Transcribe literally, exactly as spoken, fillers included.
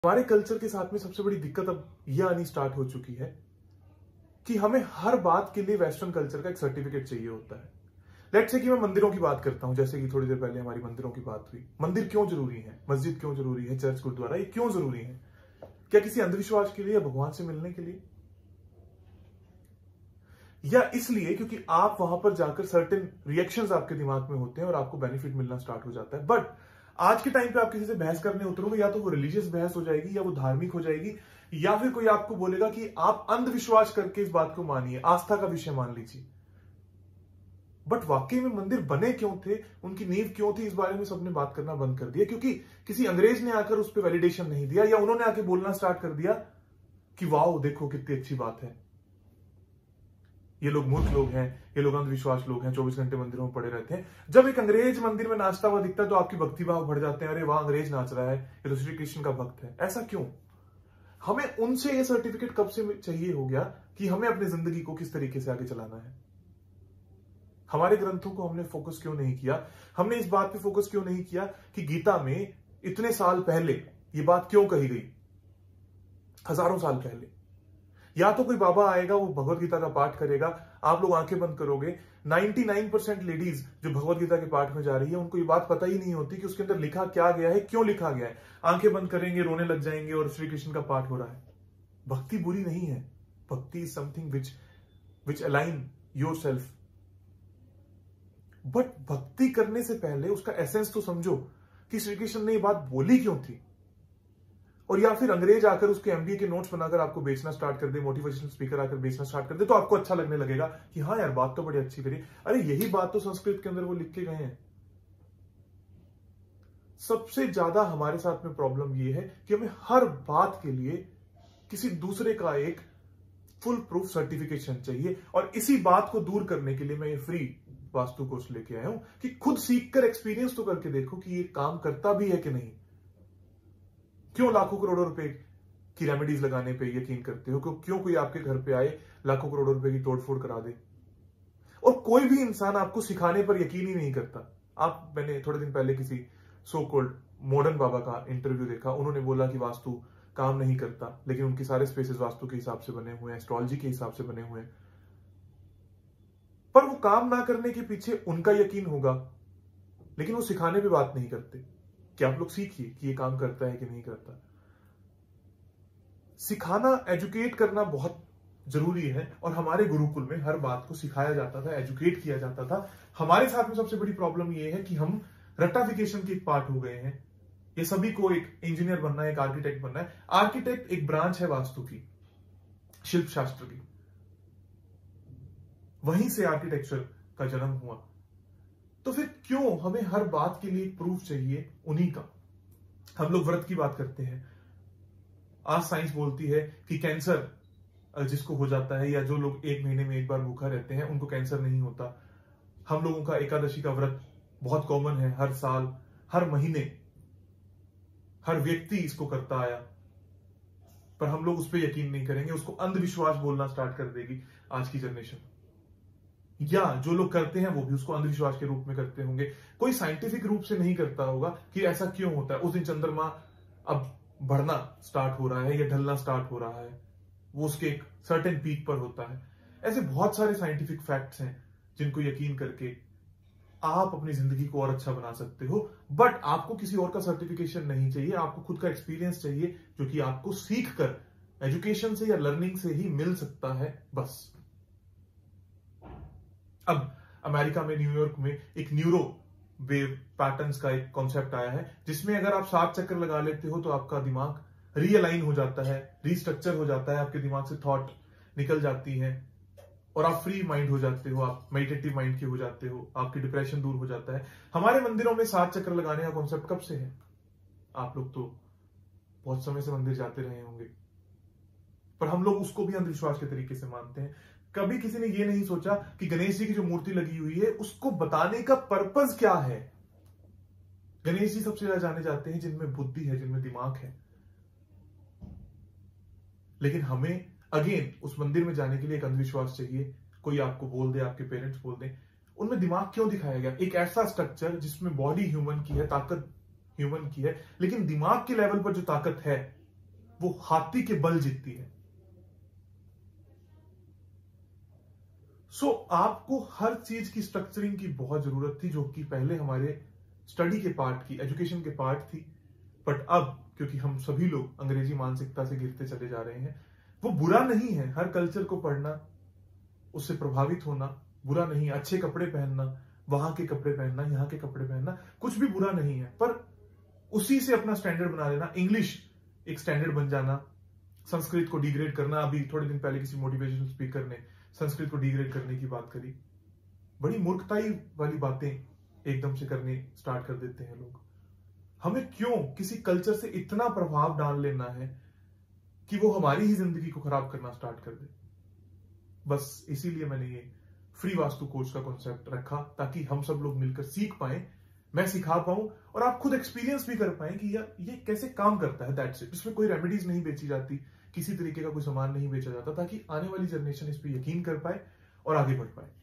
हमारे कल्चर के साथ में सबसे बड़ी दिक्कत अब यह आनी स्टार्ट हो चुकी है कि हमें हर बात के लिए वेस्टर्न कल्चर का एक सर्टिफिकेट चाहिए होता है। लेट्स से कि मैं मंदिरों की बात करता हूं, जैसे कि थोड़ी देर पहले हमारी मंदिरों की बात हुई। मंदिर क्यों जरूरी है, मस्जिद क्यों जरूरी है, चर्च गुरुद्वारा ये क्यों जरूरी है? क्या किसी अंधविश्वास के लिए या भगवान से मिलने के लिए, या इसलिए क्योंकि आप वहां पर जाकर सर्टेन रिएक्शंस आपके दिमाग में होते हैं और आपको बेनिफिट मिलना स्टार्ट हो जाता है। बट आज के टाइम पे आप किसी से बहस करने उतरोगे, या तो वो रिलीजियस बहस हो जाएगी, या वो धार्मिक हो जाएगी, या फिर कोई आपको बोलेगा कि आप अंधविश्वास करके इस बात को मानिए, आस्था का विषय मान लीजिए। बट वाकई में मंदिर बने क्यों थे, उनकी नींव क्यों थी, इस बारे में सबने बात करना बंद कर दिया, क्योंकि किसी अंग्रेज ने आकर उस पर वैलिडेशन नहीं दिया, या उन्होंने आके बोलना स्टार्ट कर दिया कि वाओ देखो कितनी अच्छी बात है, ये लोग मूर्ख लोग हैं, ये लोग अंधविश्वास लोग हैं, चौबीस घंटे मंदिरों में पड़े रहते हैं। जब एक अंग्रेज मंदिर में नाचता हुआ दिखता है तो आपकी भक्ति भाव बढ़ जाते हैं, अरे वाह अंग्रेज नाच रहा है, ये तो श्री कृष्ण का भक्त है। ऐसा क्यों? हमें उनसे ये सर्टिफिकेट कब से चाहिए हो गया कि हमें अपनी जिंदगी को किस तरीके से आगे चलाना है? हमारे ग्रंथों को हमने फोकस क्यों नहीं किया? हमने इस बात पे फोकस क्यों नहीं किया कि गीता में इतने साल पहले ये बात क्यों कही गई, हजारों साल पहले? या तो कोई बाबा आएगा, वो भगवत गीता का पाठ करेगा, आप लोग आंखें बंद करोगे, निन्यानवे परसेंट लेडीज जो भगवत गीता के पाठ में जा रही है उनको ये बात पता ही नहीं होती कि उसके अंदर लिखा क्या गया है, क्यों लिखा गया है। आंखें बंद करेंगे, रोने लग जाएंगे और श्री कृष्ण का पाठ हो रहा है। भक्ति बुरी नहीं है, bhakti is something which which align yourself. But भक्ति करने से पहले उसका एसेंस तो समझो कि श्री कृष्ण ने ये बात बोली क्यों थी। और या फिर अंग्रेज आकर उसके एमबीए के नोट्स बनाकर आपको बेचना स्टार्ट कर दे, मोटिवेशनल स्पीकर आकर बेचना स्टार्ट कर दे, तो आपको अच्छा लगने लगेगा कि हाँ यार बात तो बड़ी अच्छी करी। अरे यही बात तो संस्कृत के अंदर वो लिख के गए हैं। सबसे ज्यादा हमारे साथ में प्रॉब्लम ये है कि हमें हर बात के लिए किसी दूसरे का एक फुल प्रूफ सर्टिफिकेशन चाहिए। और इसी बात को दूर करने के लिए मैं ये फ्री वास्तु कोर्स लेके आया हूं कि खुद सीखकर एक्सपीरियंस तो करके देखो कि ये काम करता भी है कि नहीं। क्यों लाखों करोड़ों रुपए की रेमेडीज लगाने पे यकीन करते हो? क्यों कोई आपके घर पे आए लाखों करोड़ों रुपए की तोड़फोड़ करा दे? और कोई भी इंसान आपको सिखाने पर यकीन ही नहीं करता। आप मैंने थोड़े दिन पहले किसी सो कॉल्ड मॉडर्न बाबा का इंटरव्यू देखा, उन्होंने बोला कि वास्तु काम नहीं करता, लेकिन उनके सारे स्पेसेस वास्तु के हिसाब से बने हुए हैं, एस्ट्रोलॉजी के हिसाब से बने हुए हैं। पर वो काम ना करने के पीछे उनका यकीन होगा, लेकिन वो सिखाने पे बात नहीं करते कि आप लोग सीखिए कि ये काम करता है कि नहीं करता। सिखाना, एजुकेट करना बहुत जरूरी है, और हमारे गुरुकुल में हर बात को सिखाया जाता था, एजुकेट किया जाता था। हमारे साथ में सबसे बड़ी प्रॉब्लम ये है कि हम रटाफिकेशन के पार्ट हो गए हैं। ये सभी को एक इंजीनियर बनना है, एक आर्किटेक्ट बनना है। आर्किटेक्ट एक ब्रांच है वास्तु की, शिल्प शास्त्र की, वहीं से आर्किटेक्चर का जन्म हुआ। तो फिर क्यों हमें हर बात के लिए प्रूफ चाहिए उन्हीं का? हम लोग व्रत की बात करते हैं, आज साइंस बोलती है कि कैंसर जिसको हो जाता है, या जो लोग एक महीने में एक बार भूखा रहते हैं, उनको कैंसर नहीं होता। हम लोगों का एकादशी का व्रत बहुत कॉमन है, हर साल, हर महीने, हर व्यक्ति इसको करता आया। पर हम लोग उस पर यकीन नहीं करेंगे, उसको अंधविश्वास बोलना स्टार्ट कर देगी आज की जनरेशन। या जो लोग करते हैं वो भी उसको अंधविश्वास के रूप में करते होंगे, कोई साइंटिफिक रूप से नहीं करता होगा कि ऐसा क्यों होता है। उस दिन चंद्रमा अब बढ़ना स्टार्ट हो रहा है या ढलना स्टार्ट हो रहा है, वो उसके एक सर्टेन पीक पर होता है। ऐसे बहुत सारे साइंटिफिक फैक्ट्स हैं जिनको यकीन करके आप अपनी जिंदगी को और अच्छा बना सकते हो। बट आपको किसी और का सर्टिफिकेशन नहीं चाहिए, आपको खुद का एक्सपीरियंस चाहिए, जो कि आपको सीख कर एजुकेशन से या लर्निंग से ही मिल सकता है बस। अब अमेरिका में, न्यूयॉर्क में एक न्यूरो वेव पैटर्न्स का एक कॉन्सेप्ट आया है, जिसमें अगर आप सात चक्कर लगा लेते हो तो आपका दिमाग रीअलाइन हो जाता है, रीस्ट्रक्चर हो जाता है, आपके दिमाग से थॉट निकल जाती है और आप फ्री माइंड हो जाते हो, आप मेडिटेटिव माइंड के हो जाते हो, आपकी डिप्रेशन दूर हो जाता है। हमारे मंदिरों में सात चक्कर लगाने का कॉन्सेप्ट कब से है? आप लोग तो बहुत समय से मंदिर जाते रहे होंगे, पर हम लोग उसको भी अंधविश्वास के तरीके से मानते हैं। कभी किसी ने ये नहीं सोचा कि गणेश जी की जो मूर्ति लगी हुई है उसको बताने का पर्पस क्या है। गणेश जी सबसे ज्यादा जाने जाते हैं जिनमें बुद्धि है, जिनमें दिमाग है। लेकिन हमें अगेन उस मंदिर में जाने के लिए एक अंधविश्वास चाहिए। कोई आपको बोल दे, आपके पेरेंट्स बोल दे, उनमें दिमाग क्यों दिखाया गया? एक ऐसा स्ट्रक्चर जिसमें बॉडी ह्यूमन की है, ताकत ह्यूमन की है, लेकिन दिमाग के लेवल पर जो ताकत है वो हाथी के बल जीतती है। सो so, आपको हर चीज की स्ट्रक्चरिंग की बहुत जरूरत थी, जो कि पहले हमारे स्टडी के पार्ट की, एजुकेशन के पार्ट थी। बट अब क्योंकि हम सभी लोग अंग्रेजी मानसिकता से गिरते चले जा रहे हैं, वो बुरा नहीं है। हर कल्चर को पढ़ना, उससे प्रभावित होना बुरा नहीं है। अच्छे कपड़े पहनना, वहां के कपड़े पहनना, यहाँ के कपड़े पहनना, कुछ भी बुरा नहीं है। पर उसी से अपना स्टैंडर्ड बना लेना, इंग्लिश एक स्टैंडर्ड बन जाना, संस्कृत को डिग्रेड करना। अभी थोड़े दिन पहले किसी मोटिवेशनल स्पीकर ने संस्कृत को डिग्रेड करने की बात करी। बड़ी मूर्खताई वाली बातें एकदम से करने स्टार्ट कर देते हैं लोग। हमें क्यों किसी कल्चर से इतना प्रभाव डाल लेना है कि वो हमारी ही जिंदगी को खराब करना स्टार्ट कर दे। बस इसीलिए मैंने ये फ्री वास्तु कोच का कॉन्सेप्ट रखा, ताकि हम सब लोग मिलकर सीख पाए, मैं सिखा पाऊं और आप खुद एक्सपीरियंस भी कर पाए कि यार ये कैसे काम करता है। That's it. इसमें कोई रेमेडीज नहीं बेची जाती, किसी तरीके का कोई सामान नहीं बेचा जाता, ताकि आने वाली जनरेशन इस पर यकीन कर पाए और आगे बढ़ पाए।